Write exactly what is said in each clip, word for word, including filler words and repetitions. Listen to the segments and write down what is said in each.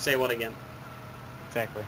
Say what again? Exactly.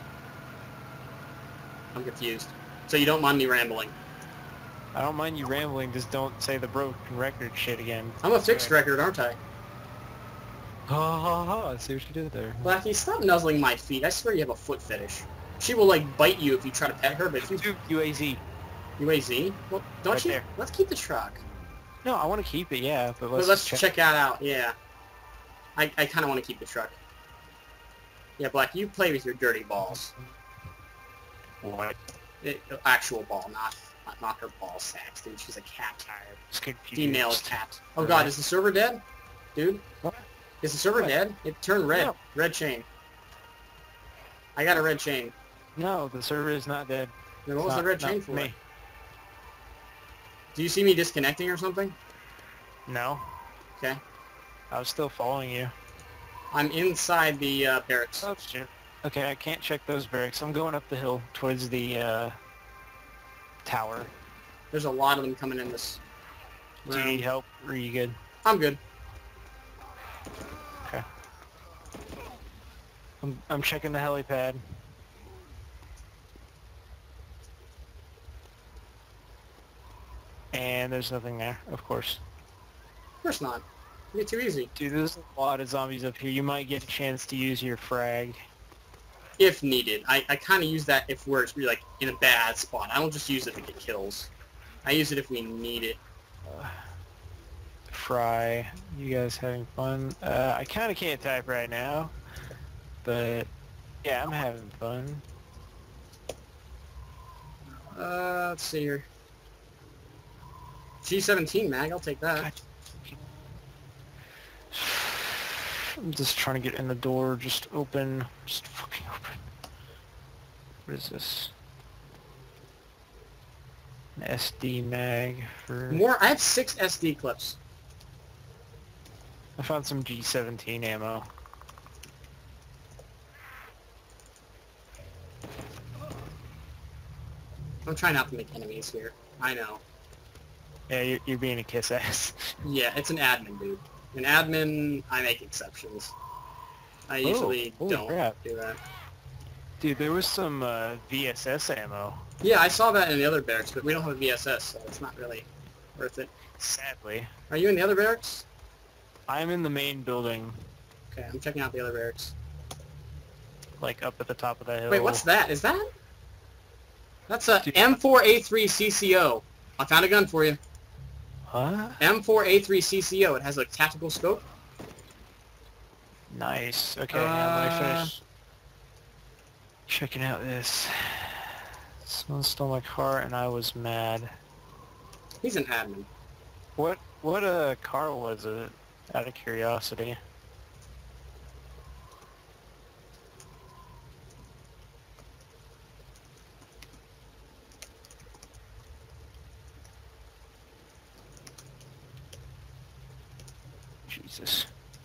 I'm confused. So you don't mind me rambling? I don't mind you rambling, just don't say the broken record shit again. I'm a fixed record, aren't I? Ha ha ha, I see what you did there. Blackie, stop nuzzling my feet. I swear you have a foot fetish. She will, like, bite you if you try to pet her, but if you... U A Z. U A Z? Well, don't Right you... there. Let's keep the truck. No, I want to keep it, yeah, but let's, But let's check. check that out, yeah. I, I kind of want to keep the truck. Yeah, Black, you play with your dirty balls. What? It, actual ball, not not, not her ball sacks, dude. She's a cat. Female cat. Oh god, is the server dead? Dude? What? Is the server What? dead? It turned red. No. Red chain. I got a red chain. No, the server is not dead. Then what It's was the not- red chain not for? me. Do you see me disconnecting or something? No, Okay. I was still following you. I'm inside the uh, barracks. Oh shit. Okay, I can't check those barracks. I'm going up the hill towards the uh, tower. There's a lot of them coming in this Do you room. need help? Or are you good? I'm good. Okay. I'm, I'm checking the helipad. And there's nothing there, of course. Of course not. You're too easy. Dude, there's a lot of zombies up here. You might get a chance to use your frag. If needed. I, I kind of use that if we're like in a bad spot. I don't just use it to get kills. I use it if we need it. Uh, Fry, you guys having fun? Uh, I kind of can't type right now, but yeah, I'm having fun. Uh, let's see here. G seventeen mag, I'll take that. God. I'm just trying to get in the door, just open, just fucking open. What is this? An S D mag for... More. I have six S D clips. I found some G seventeen ammo. I'm trying not to make enemies here. I know. Yeah, you're, you're being a kiss ass. Yeah, it's an admin, dude. An admin, I make exceptions. I usually holy don't crap. do that. Dude, there was some uh, V S S ammo. Yeah, I saw that in the other barracks, but we don't have a V S S, so it's not really worth it. Sadly. Are you in the other barracks? I'm in the main building, Okay, I'm checking out the other barracks. like up at the top of the hill. Wait, what's that? Is that? That's a Dude. M four A three C C O. I found a gun for you. What? M four A three C C O. It has a tactical scope. Nice. Okay, Uh, now let me finish checking out this. Someone stole my car and I was mad. He's an admin. What what uh, car was it, out of curiosity? Jesus.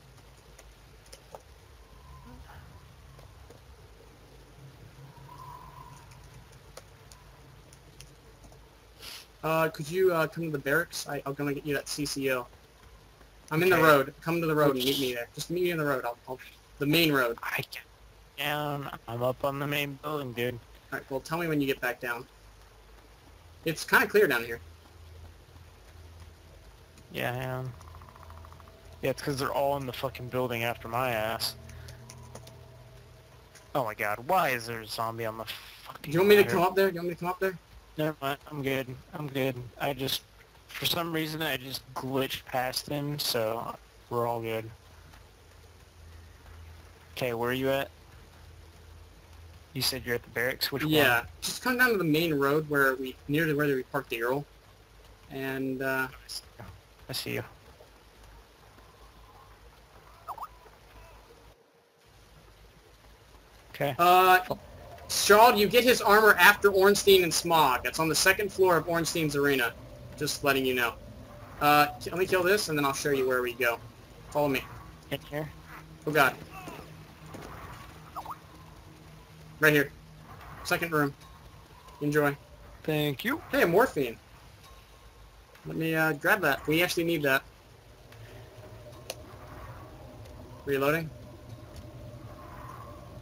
Uh, could you uh, come to the barracks? I, I'm gonna get you that C C O. I'm in the Okay. road. Come to the road and meet me there. Just meet me in the road. I'll, I'll the main road. I get down. I'm up on the main building, dude. All right. Well, tell me when you get back down. It's kind of clear down here. Yeah, I am. Yeah, it's because they're all in the fucking building after my ass. Oh my god, why is there a zombie on the fucking... Do you want me to ladder? come up there? You want me to come up there? Never mind, I'm good. I'm good. I just... For some reason, I just glitched past him, so we're all good. Okay, where are you at? You said you're at the barracks? Which Yeah. one? Just come down to the main road where we near to where we parked the Ural, and uh, I see you. Okay. uh, Shaw, you get his armor after Ornstein and Smog. It's on the second floor of Ornstein's arena. Just letting you know. Uh, let me kill this, and then I'll show you where we go. Follow me. In here? Oh god. Right here. Second room. Enjoy. Thank you. Hey, a morphine. Let me uh, grab that. We actually need that. Reloading.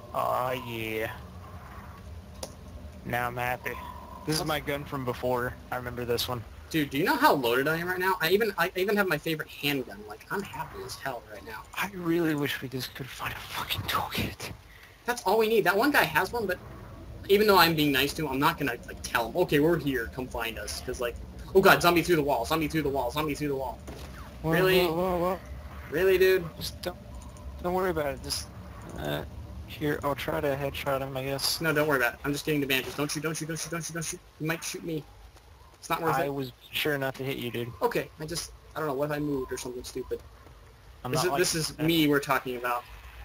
Oh yeah. Now I'm happy. This is my gun from before. I remember this one. Dude, do you know how loaded I am right now? I even I even have my favorite handgun. Like, I'm happy as hell right now. I really wish we just could find a fucking toolkit. That's all we need. That one guy has one, but even though I'm being nice to him, I'm not gonna like tell him, okay, we're here, come find us. Because like, oh god, zombie through the wall, zombie through the wall, zombie through the wall. Whoa, Really? Whoa, whoa, whoa. Really, dude? Just don't, don't worry about it. Just, uh, here, I'll try to headshot him, I guess. No, don't worry about it. I'm just getting the bandages. Don't shoot, don't shoot, don't shoot, don't shoot, don't shoot. You might shoot me. It's not worth I it. I was sure not to hit you, dude. Okay, I just, I don't know, what if I moved or something stupid? I'm This not is, like this is that. me we're talking about.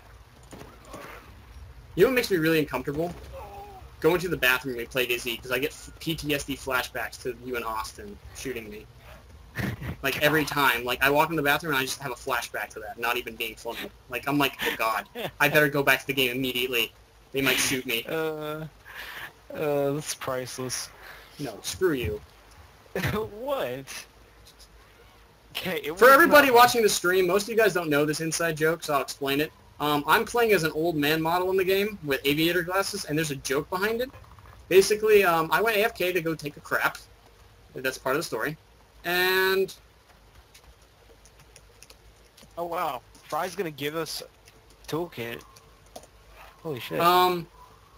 You know what makes me really uncomfortable? Going to the bathroom when we play DayZ, because I get P T S D flashbacks to you and Austin shooting me. Like, every time. Like, I walk in the bathroom and I just have a flashback to that, not even being funny. Like, I'm like, oh god, I better go back to the game immediately. They might shoot me. Uh, uh, that's priceless. No, screw you. What? Okay, it For was everybody not- watching the stream, most of you guys don't know this inside joke, so I'll explain it. Um, I'm playing as an old man model in the game with aviator glasses, and there's a joke behind it. Basically, um, I went A F K to go take a crap. That's part of the story. And... Oh wow, Fry's gonna give us a toolkit. Holy shit. Um...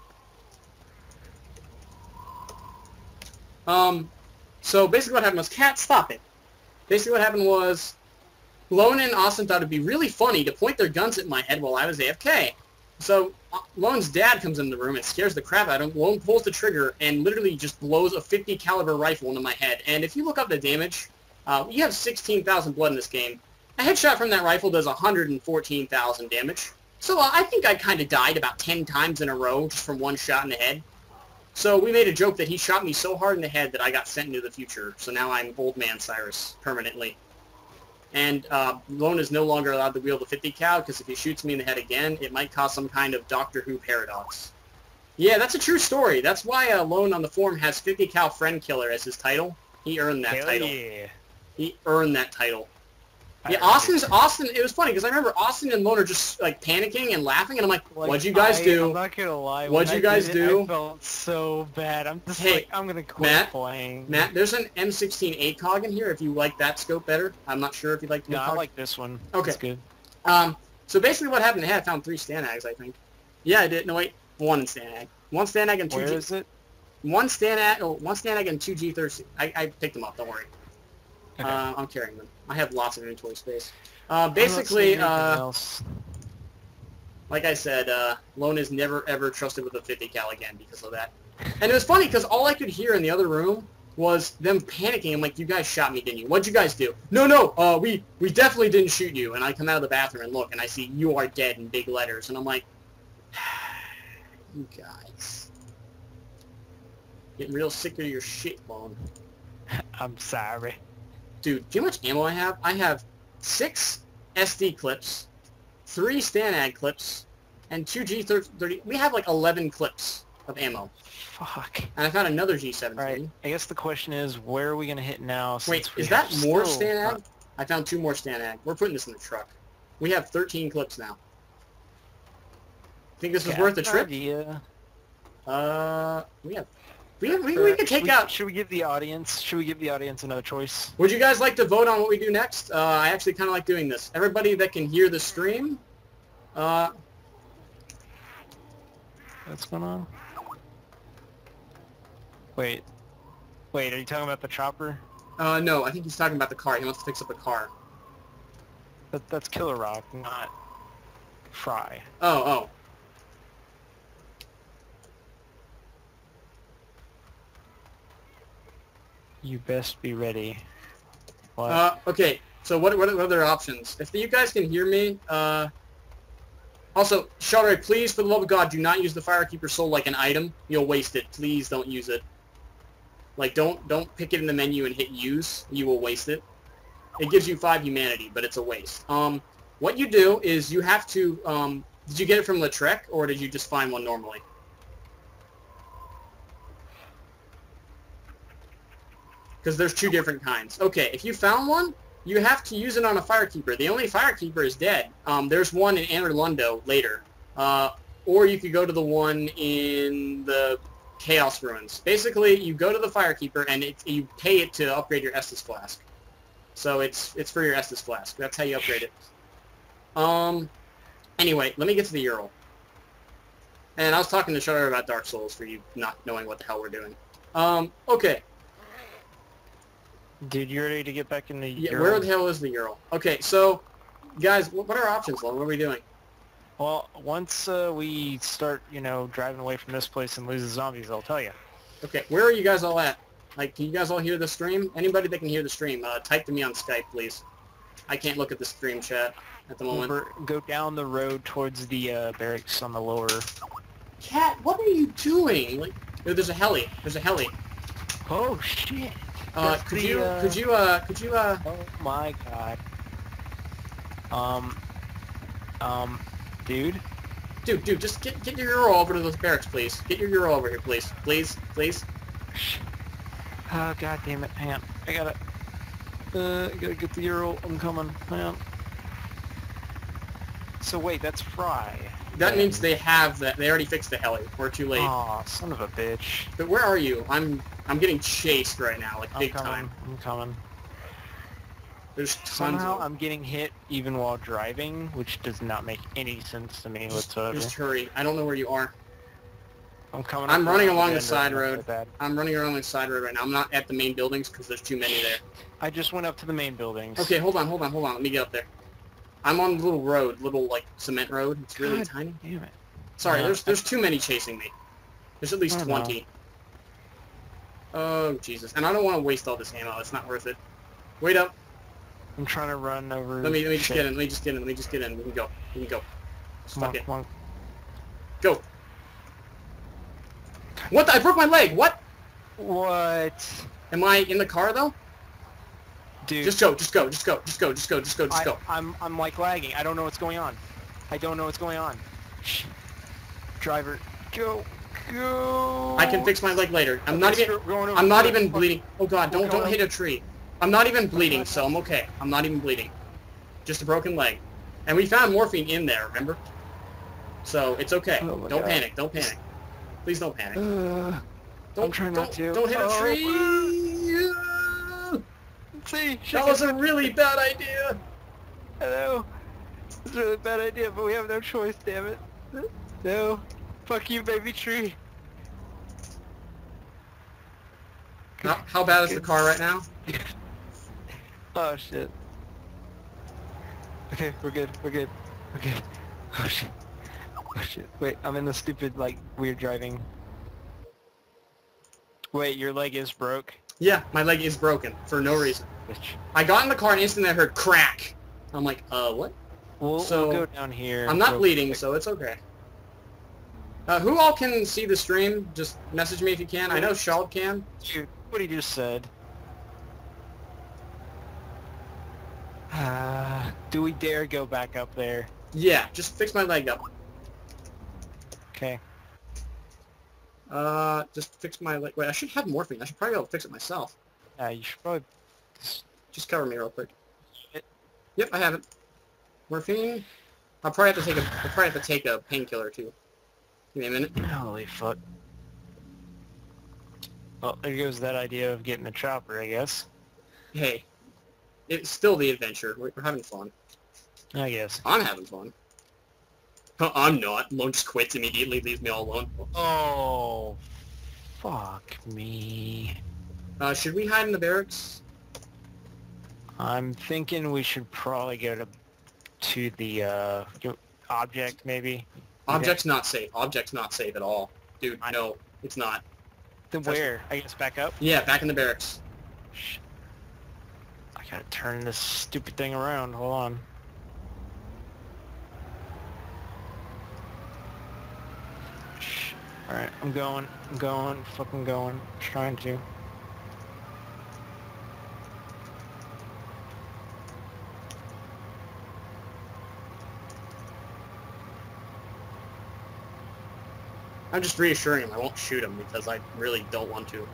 Um, so basically what happened was, Cat, stop it. Basically what happened was, Lone and Austin thought it'd be really funny to point their guns at my head while I was A F K. So uh, Lone's dad comes in the room and scares the crap out of him. Lone pulls the trigger and literally just blows a fifty caliber rifle into my head. And if you look up the damage, uh, you have sixteen thousand blood in this game. A headshot from that rifle does one hundred fourteen thousand damage. So uh, I think I kind of died about ten times in a row just from one shot in the head. So we made a joke that he shot me so hard in the head that I got sent into the future. So now I'm old man Cyrus, permanently. And uh, Lone is no longer allowed to wield the fifty cal, because if he shoots me in the head again, it might cause some kind of Doctor Who paradox. Yeah, that's a true story. That's why uh, Lone on the forum has fifty cal friend killer as his title. He earned that Hell title. yeah. He earned that title. I Yeah, earned Austin's it. Austin. It was funny because I remember Austin and Lone are just like panicking and laughing, and I'm like, Like, "What'd you guys I, do?" I'm not gonna lie. What'd when you I guys did it, do? I felt so bad. I'm just Hey, like, I'm gonna quit Matt, playing. Matt, there's an M sixteen A C O G in here. If you like that scope better, I'm not sure if you like the No, I A C O G. like this one. Okay. It's good. Um, so basically what happened, I had found three Stanags, I think. Yeah, I did. No, wait. One Stanag. One Stanag and two Where G... is it? One Stanag, oh, one Stanag and two G thirty. I, I picked them up, don't worry. Okay. Uh, I'm carrying them. I have lots of inventory space. Uh, I'm not basically, seeing anything uh, else. like I said, uh, Lone is never ever trusted with a fifty cal again because of that. And it was funny because all I could hear in the other room was them panicking. I'm like, you guys shot me, didn't you? What'd you guys do? No, no, uh, we, we definitely didn't shoot you. And I come out of the bathroom and look, and I see you are dead in big letters. And I'm like, you guys. Getting real sick of your shit, Lone. I'm sorry. Dude, do you know how much ammo I have? I have six S D clips, three Stanag clips, and two G thirty. We have like eleven clips of ammo. Fuck. And I found another G seventeen. Alright, I guess the question is, where are we gonna hit now? Wait, since we is that have more still Stanag? not- I found two more Stanag. We're putting this in the truck. We have thirteen clips now. Think this is Okay, worth the I have trip? an idea. Uh, we have... We, have, we, Or we could should take we- out... Should we give the audience? Should we give the audience another choice? Would you guys like to vote on what we do next? Uh, I actually kind of like doing this. Everybody that can hear the stream, uh, What's going on? Wait. Wait, are you talking about the chopper? uh, no, I think he's talking about the car. He wants to fix up the car. That, that's Killer Rock, not Fry. Oh, oh. You best be ready. What? Uh, okay, so what, what, what are their options? If you guys can hear me, uh... Also, Sheldrake, please, for the love of God, do not use the Firekeeper Soul like an item. You'll waste it. Please don't use it. Like, don't don't pick it in the menu and hit use. You will waste it. It gives you five humanity, but it's a waste. Um, what you do is you have to, um... Did you get it from Lautrec, or did you just find one normally? Because there's two different kinds. Okay, if you found one, you have to use it on a Firekeeper. The only Firekeeper is dead. Um, there's one in ANNNND I later. Uh, or you could go to the one in the Chaos Ruins. Basically, you go to the Firekeeper and it, you pay it to upgrade your Estus Flask. So it's it's for your Estus Flask. That's how you upgrade it. Um. Anyway, let me get to the Ural. And I was talking to Shutter about Dark Souls for you not knowing what the hell we're doing. Um. Okay. Dude, you ready to get back in the Yeah. Ural? Where the hell is the Ural? Okay. So, guys, what are our options, Lon? What are we doing? Well, once uh, we start, you know, driving away from this place and lose the zombies, I'll tell you. Okay. Where are you guys all at? Like, can you guys all hear the stream? Anybody that can hear the stream, uh, type to me on Skype, please. I can't look at the stream chat at the moment. Over, go down the road towards the uh, barracks on the lower... Cat, what are you doing? Like, oh, there's a heli. There's a heli. Oh, shit. Uh, That's could the, you, uh... could you, uh, could you, uh... Oh, my God. Um... Um... Dude? Dude, dude, just get get your Ural over to those barracks, please. Get your Ural over here, please. Please, please. Oh, God damn it. Hang on. I gotta... Uh, I gotta get the Ural. I'm coming. Hang on. So wait, that's Fry. That Then. means they have that. They already fixed the heli. We're too late. Aw, son of a bitch. But where are you? I'm I'm getting chased right now, like I'm big coming. time. I'm coming. There's tons Somehow of... I'm getting hit even while driving, which does not make any sense to me whatsoever. Just hurry. I don't know where you are. I'm coming. I'm up running around along the end side right now, road. so bad. I'm running along the side road right now. I'm not at the main buildings because there's too many there. I just went up to the main buildings. Okay, hold on, hold on, hold on. Let me get up there. I'm on the little road, little like cement road. It's really God tiny. damn it. Sorry, Yeah. there's there's too many chasing me. There's at least I know. twenty. Oh Jesus! And I don't want to waste all this ammo. It's not worth it. Wait up. I'm trying to run over. Let me let me just shit. get in. Let me just get in. Let me just get in. We can go. We can go. Come on, Fuck it. come on. Go. What? The, I broke my leg. What? What? Am I in the car though? Dude. Just go. Just go. Just go. Just go. Just go. Just go. Just I, go. I'm I'm like lagging. I don't know what's going on. I don't know what's going on. Shh. Driver, go, go. I can fix my leg later. I'm not Okay, even. we're going over I'm not the- even bleeding. Oh God! Don't We're don't going hit a tree. I'm not even bleeding, so I'm okay. I'm not even bleeding. Just a broken leg. And we found morphine in there. Remember? So it's okay. Oh my Don't God. panic. Don't panic. Please don't panic. Uh, Don't, I'm trying don't, not to. Don't hit a Oh, tree. see, That was a really bad idea. I know. It's a really bad idea, but we have no choice, damn it. No. Fuck you, baby tree. How, how bad is the car right now? Oh shit. Okay, we're good, we're good, we're good. Oh shit. Oh shit. Wait, I'm in the stupid, like, weird driving. Wait, your leg is broke? Yeah, my leg is broken for no reason. Bitch. I got in the car and instantly I heard crack. I'm like, uh, what? We'll, So, we'll go down here. I'm not real bleeding, quick. so it's okay. Uh, who all can see the stream? Just message me if you can. I know Shald can. Dude, what he just said. Uh, do we dare go back up there? Yeah, just fix my leg up. Okay. Uh, just fix my leg. Wait, I should have morphine. I should probably be able to fix it myself. Uh, you should probably... Just... Just cover me real quick. Shit. Yep, I have it. Morphine. I'll probably have to take a. I'll probably have to take a painkiller too. Give me a minute. Holy fuck. Well, there goes that idea of getting the chopper, I guess. Hey, it's still the adventure. We're, we're having fun. I guess. I'm having fun. Huh, I'm not. Lone just quits immediately, leaves me all alone. Oh, fuck me. Uh, should we hide in the barracks? I'm thinking we should probably go to to the uh, object, maybe. Object's not safe. Object's not safe at all. Dude, I- no, it's not. Then where? I guess back up? Yeah, back in the barracks. Shit. I gotta turn this stupid thing around. Hold on. Shh. Alright, I'm going. I'm going. Fucking going. Trying to. I'm just reassuring him I won't shoot him because I really don't want to.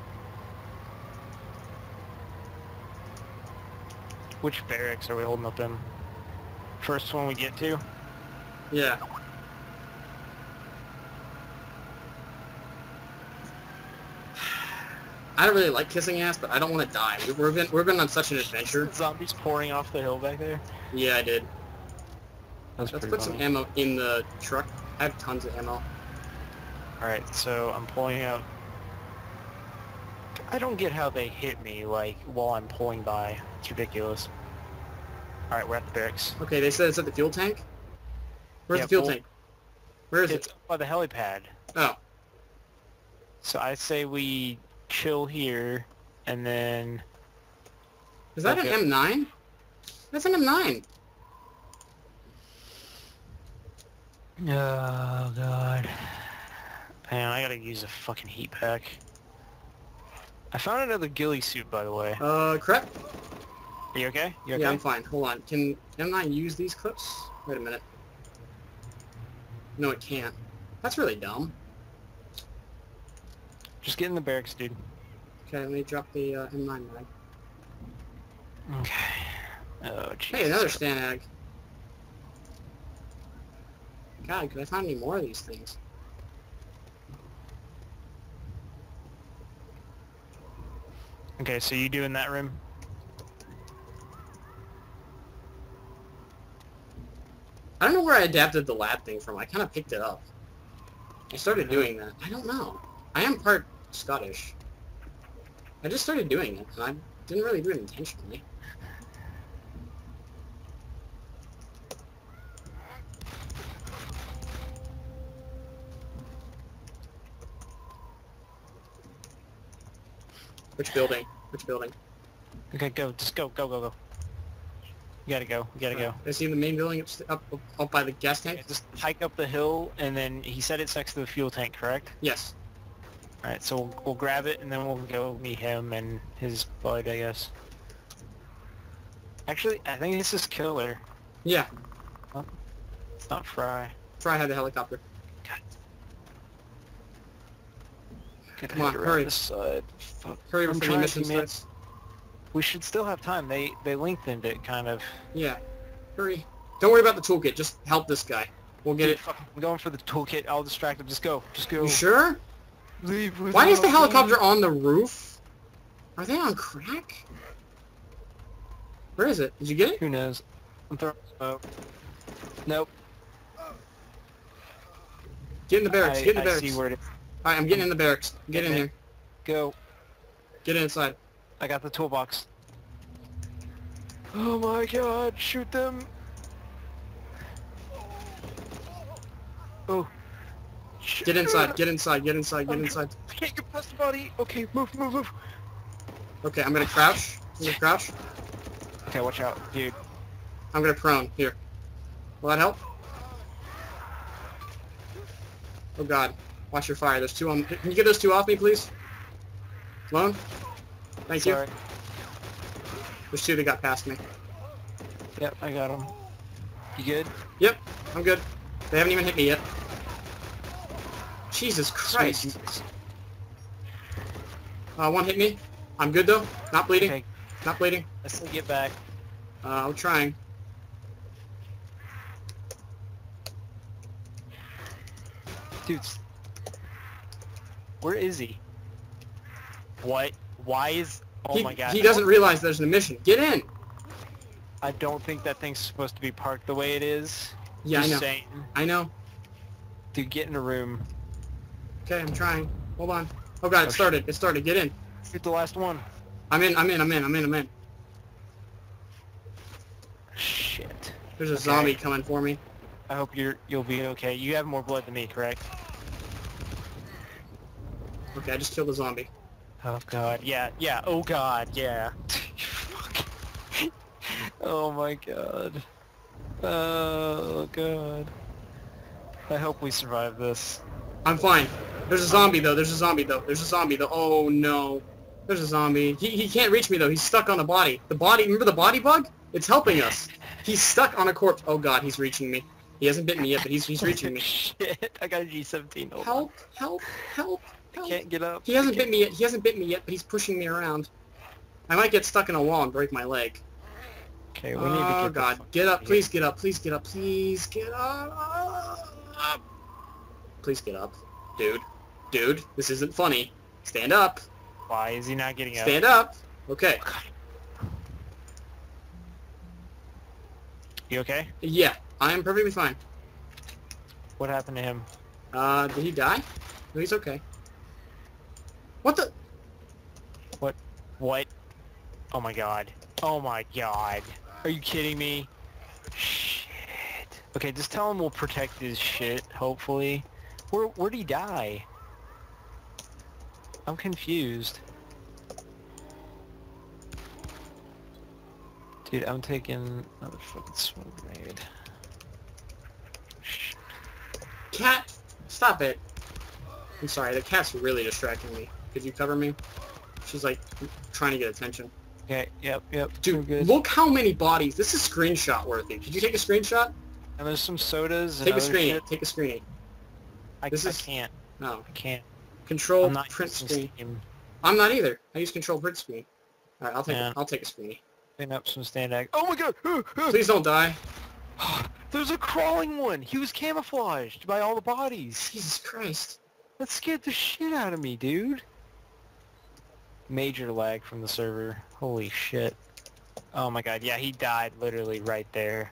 Which barracks are we holding up in? First one we get to? Yeah. I don't really like kissing ass, but I don't want to die. We've, we've been we've been on such an adventure. Zombies pouring off the hill back there. Yeah, I did. That's Let's pretty put funny. some ammo in the truck. I have tons of ammo. Alright, so I'm pulling out... I don't get how they hit me, like, while I'm pulling by. It's ridiculous. Alright, we're at the barracks. Okay, they said it's at the fuel tank? Where's Yeah, the fuel well, tank? Where is It's it? by the helipad. Oh. So I say we chill here, and then... Is that Okay. an M nine? That's an M nine. Oh, God. Man, I gotta use a fucking heat pack. I found another ghillie suit, by the way. Uh, crap. Are you okay? You okay? Yeah, I'm fine. Hold on. Can M nine use these clips? Wait a minute. No, it can't. That's really dumb. Just get in the barracks, dude. Okay, let me drop the uh, M nine mag. Okay. Oh, jeez. Hey, another Stanag. God, could I find any more of these things? Okay, so you doing that room? I don't know where I adapted the lab thing from. I kind of picked it up. I started doing that. I don't know. I am part Scottish. I just started doing it, and I didn't really do it intentionally. Which building? Which building? Okay, go. Just go. Go, go, go. You gotta go. You gotta go. I see the main building up, up, up, up by the gas tank? Okay, just hike up the hill, and then he said it's next to the fuel tank, correct? Yes. Alright, so we'll, we'll grab it, and then we'll go meet him and his bud, I guess. Actually, I think this is Killer. Yeah. It's not Fry. Fry had the helicopter. God. Gotta Come on, head around hurry. this side. Fuck. Hurry I'm before the trying mission to, man. starts. We should still have time. They they lengthened it, kind of. Yeah. Hurry. Don't worry about the toolkit. Just help this guy. We'll get Dude, it. fuck, I'm going for the toolkit. I'll distract him. Just go. Just go. You sure? Leave Why is the without me. helicopter on the roof? Are they on crack? Where is it? Did you get it? Who knows? I'm throwing smoke. Nope. Get in the barracks. I, Get in the I barracks. see where it is. Alright, I'm getting in the barracks. Get in Okay. here. Go. Get inside. I got the toolbox. Oh my god, shoot them! Oh. Get inside. Get inside. Get inside. Get I'm- inside. I can't get past the body! Okay, move, move, move! Okay, I'm gonna crouch. I'm gonna crouch. Okay, watch out, dude. I'm gonna prone. Here. Will that help? Oh god. Watch your fire. There's two on... Can you get those two off me, please? Lone? Thank you. Sorry. There's two that got past me. Yep, I got him. You good? Yep, I'm good. They haven't even hit me yet. Jesus Christ. Sweet. Uh, one hit me. I'm good though. Not bleeding. Okay, Not bleeding. let's still get back. Uh, I'm trying. Dude, s- where is he? What? Why is... Oh he, my god. he doesn't realize there's an emission. Get in! I don't think that thing's supposed to be parked the way it is. Yeah, Just I know. saying. I know. Dude, get in a room. Okay, I'm trying. Hold on. Oh god, it Oh, started. It started. Get in. Shoot the last one. I'm in, I'm in, I'm in, I'm in, I'm in. Shit. There's a Okay. zombie coming for me. I hope you're you'll be okay. You have more blood than me, correct? Okay, I just killed a zombie. Oh god, yeah, yeah, oh god, yeah. Fuck. Oh my god. Oh god. I hope we survive this. I'm fine. There's a zombie though. There's a zombie though. There's a zombie though. Oh no. There's a zombie. He, he can't reach me though. He's stuck on a body. The body, remember the body bug? It's helping us. He's stuck on a corpse. Oh god, he's reaching me. He hasn't bitten me yet, but he's he's reaching me. Shit, I got a G seventeen. Hold on. Help, help, help, I help. can't get up. He hasn't I bit me yet. He hasn't bit me yet, but he's pushing me around. I might get stuck in a wall and break my leg. Okay, we need to get Oh the god, fuck get out up, of please get up, please get up, please get up. Please get up. Dude, dude, this isn't funny. Stand up. Why is he not getting up? Stand up. Okay. You okay? Yeah, I am perfectly fine. What happened to him? Uh, did he die? No, he's okay. What the? What? What? Oh my god. Oh my god. Are you kidding me? Shit. Okay, just tell him we'll protect his shit, hopefully. Where, where'd he die? I'm confused. Dude, I'm taking another fucking smoke grenade. Shit. Cat, stop it. I'm sorry, the cat's really distracting me. Could you cover me? She's like trying to get attention. Okay, yep, yep. Dude, good. look how many bodies. This is screenshot worthy. Could you take a screenshot? And there's some sodas and Take a other screen. shit. Take a screen. I, This I is- can't. No. I can't. Control I'm not print using screen. Steam. I'm not either. I use control print screen. All right, I'll take. Yeah. A, I'll take a screen. Clean up some stand ag. Oh my god! Please don't die. There's a crawling one! He was camouflaged by all the bodies! Jesus Christ. That scared the shit out of me, dude! Major lag from the server. Holy shit. Oh my god, yeah, he died literally right there.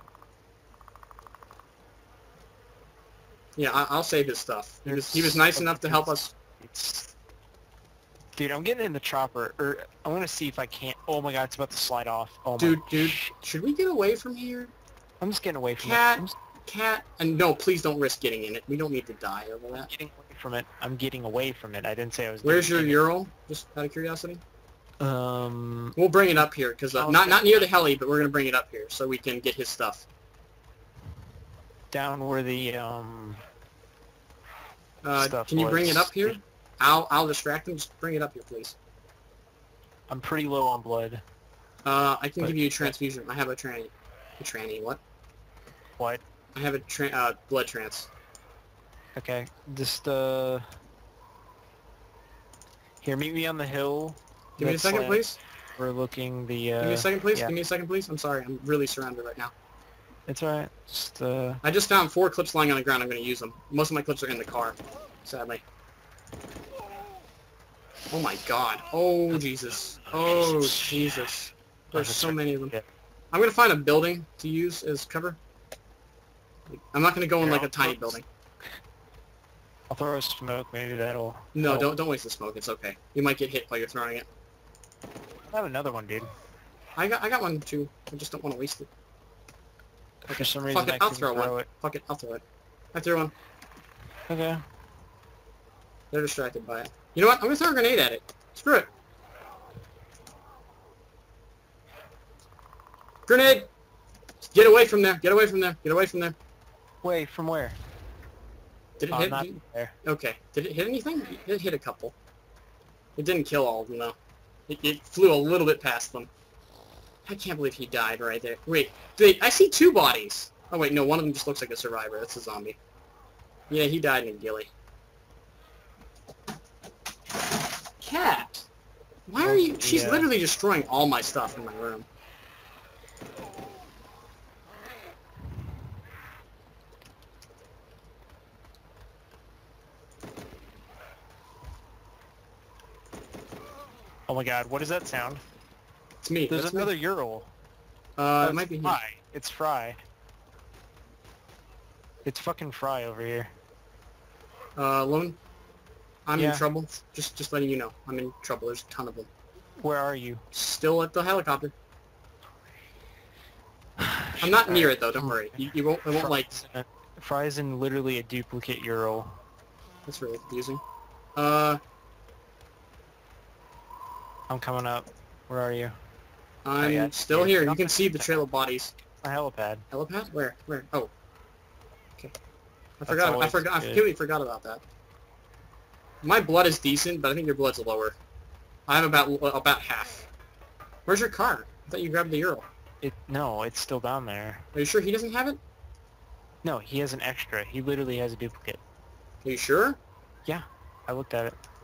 Yeah, I, I'll save his stuff. He was, he was nice enough to help us. It's... Dude, I'm getting in the chopper, or I'm gonna see if I can't... Oh my god, it's about to slide off. Oh my... Dude, dude, shit. should we get away from here? I'm just getting away from Cat, it. I'm just cat, and no, please don't risk getting in it. We don't need to die over that. getting away from it. I'm getting away from it. I didn't say I was Where's your getting Ural? Just out of curiosity. in it. Um... We'll bring it up here, because uh, Oh, not okay. not near the heli, but we're gonna bring it up here so we can get his stuff. Down where the, um... Uh, stuff can you bring was. it up here? I'll I'll distract him. Just bring it up here, please. I'm pretty low on blood. Uh, I can But- give you a transfusion. I have a tranny. A tranny. What? What? I have a tra uh, blood trance. Okay, just, uh... Here, meet me on the hill. Give me a that's, second, uh, please. We're looking the, uh... Give me a second, please. yeah. Give me a second, please. I'm sorry. I'm really surrounded right now. It's alright. Just, uh... I just found four clips lying on the ground. I'm going to use them. Most of my clips are in the car, sadly. Oh my god. Oh, Jesus. Oh, Jesus. There's so many of them. Yeah. I'm going to find a building to use as cover. I'm not going to go in Here, like a I'll tiny throw- building. I'll throw a smoke, maybe that'll... No, help. don't don't waste the smoke. It's okay. You might get hit while you're throwing it. I have another one, dude. I got I got one too. I just don't want to waste it. For some reason, Fuck it. I I'll couldn't throw one. it. Fuck it. I'll throw it. I threw one. Okay. They're distracted by it. You know what? I'm gonna throw a grenade at it. Screw it. Grenade! Get away from there. Get away from there. Get away from there. Wait, from where? Did it Oh, hit? not did- there. Okay. Did it hit anything? It hit a couple. It didn't kill all of them though. It, it flew a little bit past them. I can't believe he died right there. Wait, wait, I see two bodies. Oh wait, no, one of them just looks like a survivor. That's a zombie. Yeah, he died in a ghillie. Cat! Why are you... She's Yeah. literally destroying all my stuff in my room. Oh my god, what does that sound? It's me. There's That's me. another Ural. Uh, Oh, it might be him. Fry. It's Fry. It's fucking Fry over here. Uh, Lone? I'm Yeah. in trouble. Just just letting you know. I'm in trouble. There's a ton of them. Where are you? Still at the helicopter. I'm not near it though, don't worry. You, you won't, it won't like... Fry's in, a, Fry's in literally a duplicate Ural. That's really confusing. Uh, I'm coming up. Where are you? I'm yeah. still Yeah, here. get You off can my see the trail of bodies. A helipad. Helipad? Where? Where? Oh. Okay. I That's forgot. I always forgot. I good. completely forgot about that. My blood is decent, but I think your blood's lower. I have about about half. Where's your car? I thought you grabbed the Ural. It no, it's still down there. Are you sure he doesn't have it? No, he has an extra. He literally has a duplicate. Are you sure? Yeah, I looked at it.